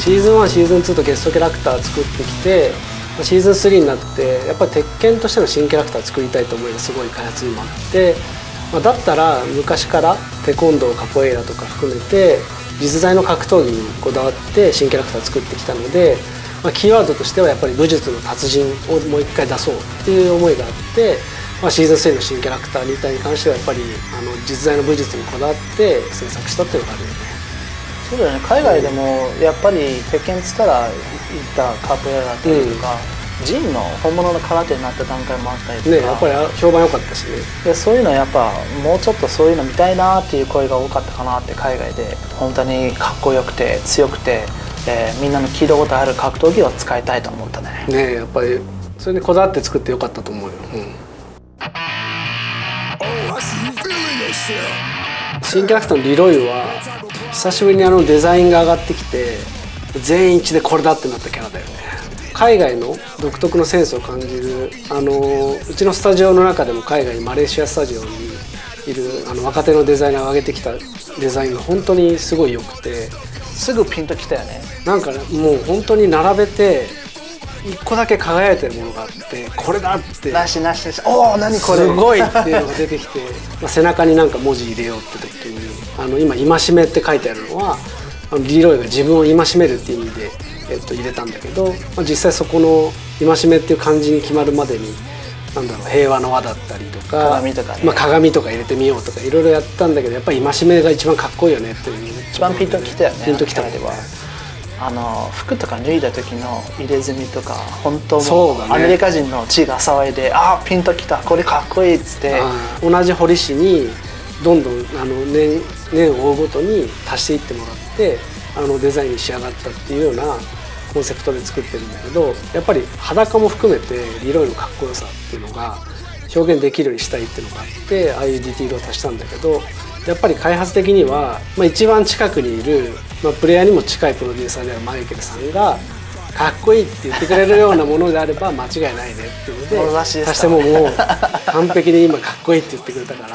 シーズン1シーズン2とゲストキャラクター作ってきて、シーズン3になってやっぱり鉄拳としての新キャラクター作りたいと思いがすごい開発にもあって、だったら昔からテコンドーカポエイラとか含めて実在の格闘技にこだわって新キャラクター作ってきたので、キーワードとしてはやっぱり武術の達人をもう一回出そうっていう思いがあって、シーズン3の新キャラクター2体に関してはやっぱり実在の武術にこだわって制作したっていうのがあるよね。 そうだよね。海外でもやっぱり鉄拳っつったらいったカポエラだったりとか、ジンの本物の空手になった段階もあったりとかね、やっぱり評判良かったしね。 でそういうのやっぱもうちょっとそういうの見たいなっていう声が多かったかなって。海外で本当にかっこよくて強くて、みんなの聞いたことある格闘技を使いたいと思ったね。 ね、やっぱりそれにこだわって作ってよかったと思うよ。新キャラクターのリロイは久しぶりにデザインが上がってきて全員一致でこれだってなったキャラだよね。海外の独特のセンスを感じるうちのスタジオの中でも海外にマレーシアスタジオにいる若手のデザイナーが上げてきたデザインが本当にすごい良くて、 すぐピンときたよね。 なんかもう本当に並べて一個だけ輝いてるものがあってこれだってなしなしなし、おお何これすごいっていうのが出てきて背中になんか文字入れようって時に今戒めって書いてあるのはリロイが自分を戒めるっていう意味で、入れたんだけど、実際そこの戒めっていう漢字に決まるまでに平和の輪だったりとか鏡とかね、 鏡とか入れてみようとかいろいろやったんだけどやっぱり戒めが一番かっこいいよねっていう一番ピンときたよね。 ピンときたのでは服とか脱いだ時の入れ墨とか本当もうアメリカ人の血が騒いでピンときたこれかっこいいっつって同じ彫り師にどんどん年を追うごとに足していってもらってデザインに仕上がったっていうようなコンセプトで作ってるんだけど、やっぱり裸も含めてリロイのかっこよさっていうのが表現できるようにしたいっていうのがあってああいうディティールを足したんだけど、やっぱり開発的には、一番近くにいる、プレイヤーにも近いプロデューサーであるマイケルさんがかっこいいって言ってくれるようなものであれば間違いないねっていうので足してももう完璧に今かっこいいって言ってくれたから、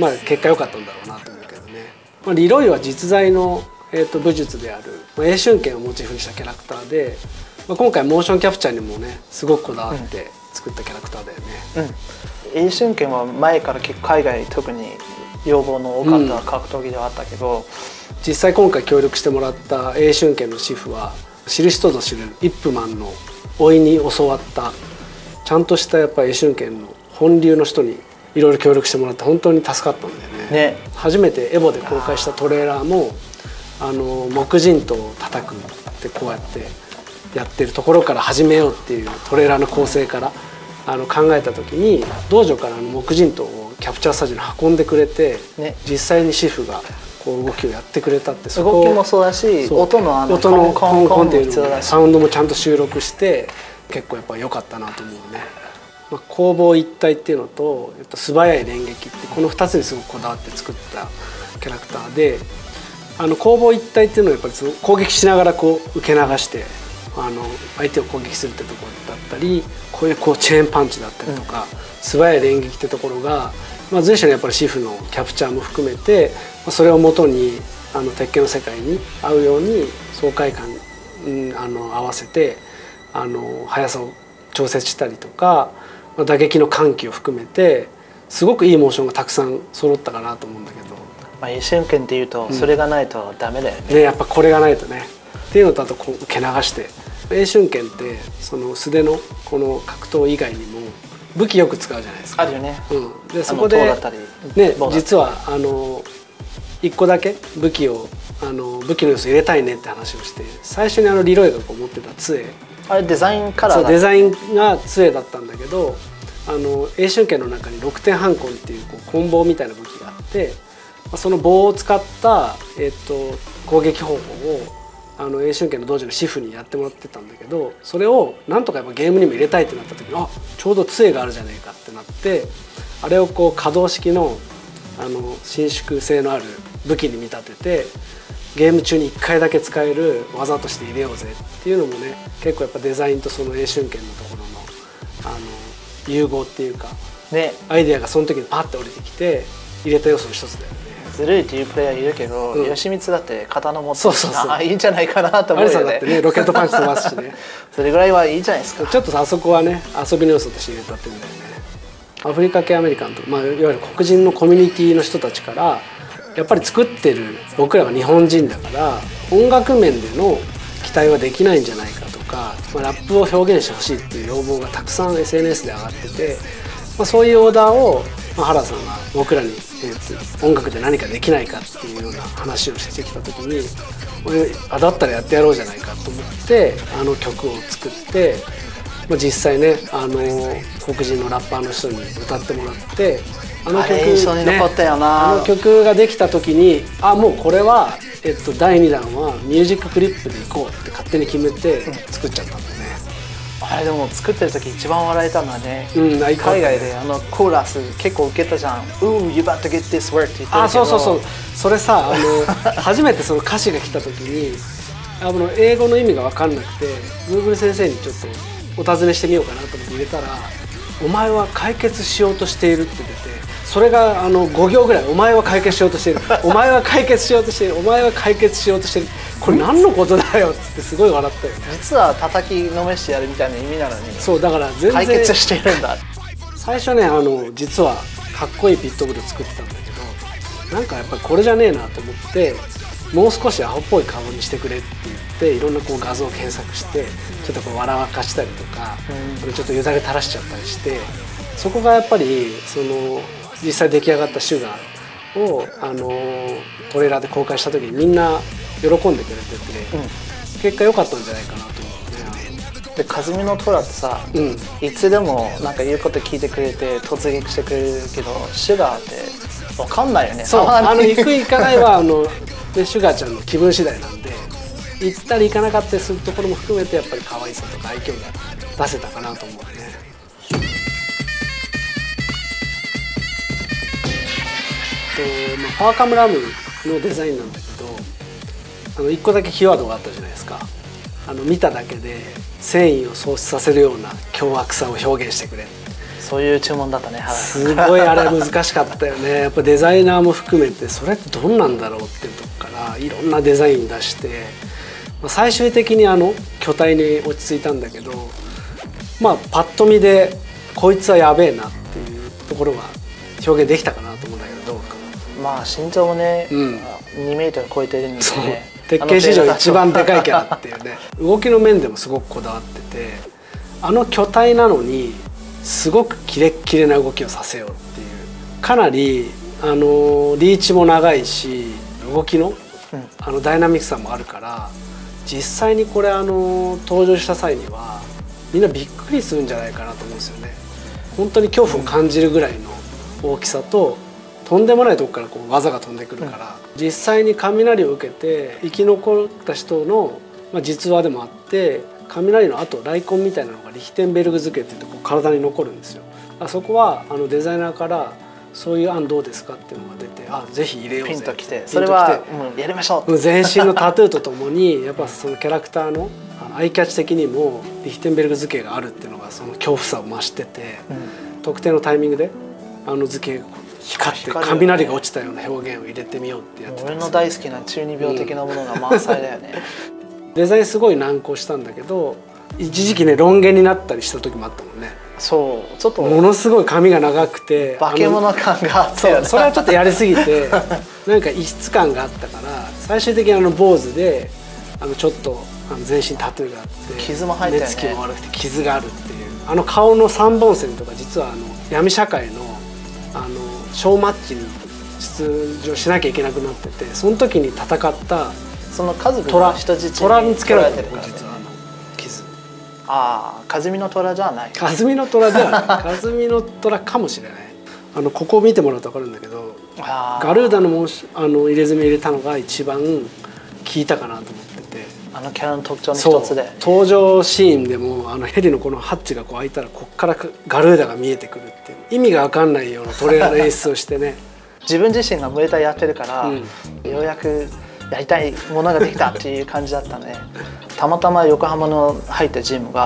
結果良かったんだろうなと思うけどね。リロイは実在の武術である詠春拳をモチーフにしたキャラクターで、今回モーションキャプチャーにもねすごくこだわって作ったキャラクターだよね。 詠春拳は前から結構海外特に要望の多かった格闘技ではあったけど、 実際今回協力してもらった詠春拳の師傅は知る人ぞ知るイップマンの甥いに教わったちゃんとしたやっぱり詠春拳の本流の人にいろいろ協力してもらって本当に助かったんだよね。初めてエボで公開したトレーラーも木人刀を叩くってこうやってやってるところから始めようっていうトレーラーの構成から考えた時に道場から木人刀をキャプチャースタジオに運んでくれて、実際に師傅がこう動きをやってくれたって、 動きもそうだし音のコンコンっていうサウンドもちゃんと収録して結構やっぱ良かったなと思うね。攻防一体っていうのと素早い連撃ってこの2つにすごくこだわって作ったキャラクターで、攻防一体っていうのはやっぱり攻撃しながらこう受け流して相手を攻撃するってところだったり、こういうチェーンパンチだったりとか、素早い連撃ってところが、随所にやっぱりシフのキャプチャーも含めてそれをもとに鉄拳の世界に合うように爽快感合わせて速さを調節したりとか、打撃の緩急を含めてすごくいいモーションがたくさん揃ったかなと思うんだけど、 詠春拳っていうとそれがないとダメだよね。 やっぱこれがないとねっていうのと、あとこう受け流して詠春拳ってその素手のこの格闘以外にも武器よく使うじゃないですか。 あるよね。 でそこでね実は一個だけ武器の要素入れたいねって話をして、最初にリロイがこう持ってた杖、 あれデザインカラーだ。 デザインが杖だったんだけど詠春拳の中に6点半棍っていう棍棒みたいな武器があって、その棒を使った攻撃方法を詠春拳の道場の師傅にやってもらってたんだけど、それをなんとかやっぱゲームにも入れたいってなった時にちょうど杖があるじゃないかってなって、あれをこう可動式の伸縮性のある武器に見立ててゲーム中に1回だけ使える技として入れようぜっていうのもね、結構やっぱデザインとその詠春拳のところの融合っていうか、アイデアがその時にパッて降りてきて入れた要素の一つだよね。 ずるいっていうプレイヤーいるけど、吉光だって刀持ってそうそうそういいんじゃないかなと思うよね。 有さんだってねロケットパンチ飛ばすしねそれぐらいはいいじゃないですか。 ちょっとあそこはね遊びの要素として入れたってんだよね。アフリカ系アメリカンと、いわゆる黒人のコミュニティの人たちからやっぱり作ってる僕らが日本人だから音楽面での期待はできないんじゃないかとか、ラップを表現してほしいっていう要望がたくさん SNS で上がってて、そういうオーダーを、原さんが僕らに、音楽で何かできないかっていうような話をしてきた時にだったらやってやろうじゃないかと思ってあの曲を作って、実際ね黒人のラッパーの人に歌ってもらってあの曲印象に残ったよな。 あの曲ができた時にもうこれは、第2弾はミュージッククリップでいこうって勝手に決めて作っちゃったんだよね。 あれでも作ってる時一番笑えたのはね、 海外でコーラス結構受けたじゃん。You about to get this work って言ってるけど。 そうそれさ初めてその歌詞が来た時に英語の意味が分かんなくて Google 先生にちょっとお尋ねしてみようかなと思って入れたら「お前は解決しようとしている」って出て、それが5行ぐらい「お前は解決しようとしている」「お前は解決しようとしている」「お前は解決しようとしている」これ何のことだよっつってすごい笑ったよね。 実は叩きのめしてやるみたいな意味なのに、 そうだから全然解決してるんだ。 最初ね実はかっこいいピットブル作ってたんだけど、なんかやっぱりこれじゃねえなと思ってもう少しアホっぽい顔にしてくれって言っていろんな画像を検索してちょっと笑わかしたりとか、ちょっとよだれ垂らしちゃったりして、そこがやっぱり実際出来上がった「シュガー」をトレーラーで公開した時にみんな喜んでくれてて、結果良かったんじゃないかなと思ってね。 でカズミのトラってさ、いつでもなんか言うこと聞いてくれて突撃してくれるけど、シュガーって分かんないよね。 そう行く行かないはシュガーちゃんの気分次第なんで、行ったり行かなかったりするところも含めてやっぱり可愛さとか愛嬌が出せたかなと思うね。パワーカムラムのデザインなんだけど、1個だけキーワードがあったじゃないですか。見ただけで繊維を喪失させるような凶悪さを表現してくれ。 そういう注文だったね。 すごいあれ難しかったよね。やっぱデザイナーも含めてそれってどんなんだろうっていうとこからいろんなデザイン出して、最終的に巨体に落ち着いたんだけど、パッと見でこいつはやべえなっていうところが表現できたかなと思うんだけど、どうかな。 身長もね、2メートル超えてるんですよね。 鉄拳史上一番でかいキャラっていうね動きの面でもすごくこだわってて、巨体なのにすごくキレッキレな動きをさせようっていう、かなりリーチも長いし動きの、ダイナミックさもあるから、実際にこれ登場した際にはみんなびっくりするんじゃないかなと思うんですよね。本当に恐怖を感じるぐらいの大きさと、とんでもないとこから技が飛んでくるから、実際に雷を受けて生き残った人の、実話でもあって、雷の後雷痕みたいなのがリヒテンベルグ漬けって言って体に残るんですよ。そこはデザイナーからそういう案どうですかっていうのが出て、ぜひ入れようぜピンときて、それはもうやりましょう。 全身のタトゥーとともにやっぱそのキャラクターのアイキャッチ的にもリヒテンベルグ漬けがあるっていうのがその恐怖さを増してて、特定のタイミングで漬けが光って雷が落ちたような表現を入れてみようってやってたんですよ。 俺の大好きな中二病的なものが満載だよね。 デザインすごい難航したんだけど、一時期ねロン毛になったりした時もあったもんね。 そうちょっとものすごい髪が長くて化け物感があって、 それはちょっとやりすぎてなんか異質感があったから、最終的に坊主でちょっと全身タトゥーがあって傷も入ったよね。 目つきも悪くて傷があるっていう、顔の3本線とか実は闇社会のショーマッチに出場しなきゃいけなくなってて、その時に戦ったその家族の人質虎につけられてるから、ね、 実は傷。 カズミの虎じゃない。 カズミの虎じゃない。カズミの虎かもしれない。ここを見てもらうと分かるんだけど、ガルーダの入れ墨入れたのが一番効いたかなと思ってて、 キャラの特徴の一つで登場シーンでもヘリのこのハッチが開いたらこっからガルーダが見えてくるっていう意味が分かんないようなトレーラーの演出をしてね自分自身がムエタイやってるから、ようやくやりたいものができたっていう感じだったね。たまたま横浜の入ったジムが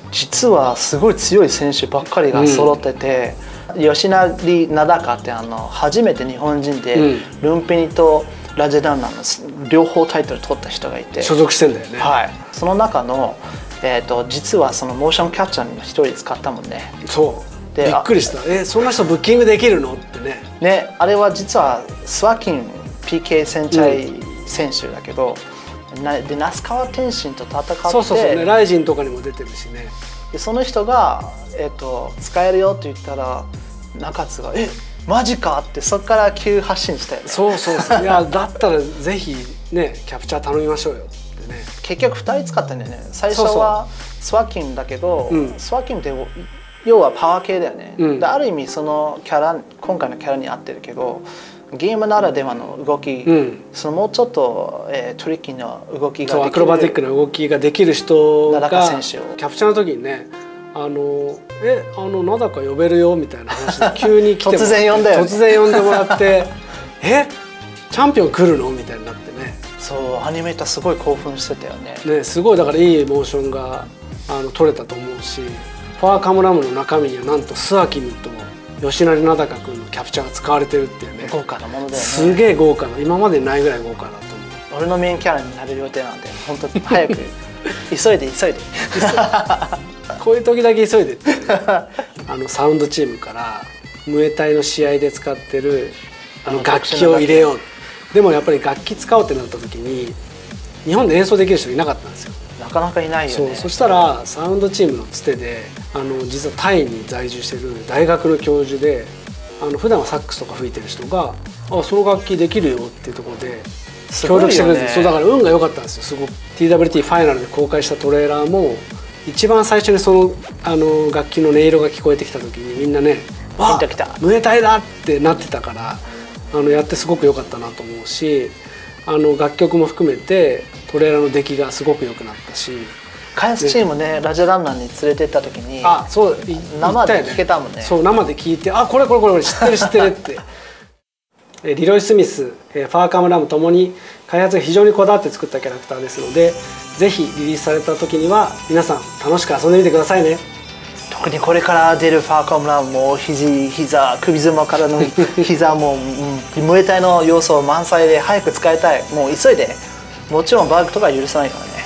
実はすごい強い選手ばっかりが揃ってて、吉成名高って初めて日本人でルンピニとラジャダンナの両方タイトル取った人がいて、 所属してんだよね。 はい、その中の、実はそのモーションキャッチャーにも一人使ったもんね。 そうでびっくりした。そんな人ブッキングできるのってね。 あれは実はスワキン PK 戦隊選手だけど、で那須川天心と戦って、 そうね、ライジンとかにも出てるしね。 でその人が、使えるよって言ったら中津がマジかってそこから急発進したよね。 そういやだったらぜひねキャプチャー頼みましょうよってね。 結局2人使ったんだよね。最初はスワキンだけど、スワキンって要はパワー系だよね、である意味そのキャラ今回のキャラに合ってるけど、ゲームならではの動き、そのもうちょっと、トリッキーな動きができる、 アクロバティックな動きができる人が名高選手をキャプチャーの時にね名高呼べるよみたいな話で急に来て突然呼んだよね。 突然呼んでもらってチャンピオン来るのみたいになってね。 そうアニメーターすごい興奮してたよね。 すごいだからいいモーションが取れたと思うし、ファーカムラムの中身にはなんとスワキムと吉成名高君のキャプチャーが使われてるっていうね。 豪華なものだよね。 すげえ豪華な、今までにないぐらい豪華だと思う。 俺のメインキャラになる予定なんで本当に早く急いでこういう時だけ急いでってサウンドチームからムエタイの試合で使ってる楽器を入れよう。でもやっぱり楽器使おうってなった時に日本で演奏できる人いなかったんですよ。 なかなかいないよね。 そしたらサウンドチームのつてで実はタイに在住してる大学の教授で普段はサックスとか吹いてる人がその楽器できるよっていうところで協力してくれて、そうだから運が良かったんですよ。すごく TWT ファイナルで公開したトレーラーも一番最初にその楽器の音色が聞こえてきた時にみんなね「わっムエタイだ!」ってなってたからやってすごく良かったなと思うし、楽曲も含めてトレーラーの出来がすごく良くなったし、 開発チームねラジャランナーに連れてった時にそう生で聴けたもんね。 そう生で聴いてこれ知ってるってリロイ・スミス、ファーカム・ラムともに開発が非常にこだわって作ったキャラクターですので、ぜひリリースされた時には皆さん楽しく遊んでみてくださいね。 特にこれから出るファーカム・ラムも膝首相からの膝もムエタイの要素満載で早く使いたい。もう急いで、もちろんバグとか許さないからね。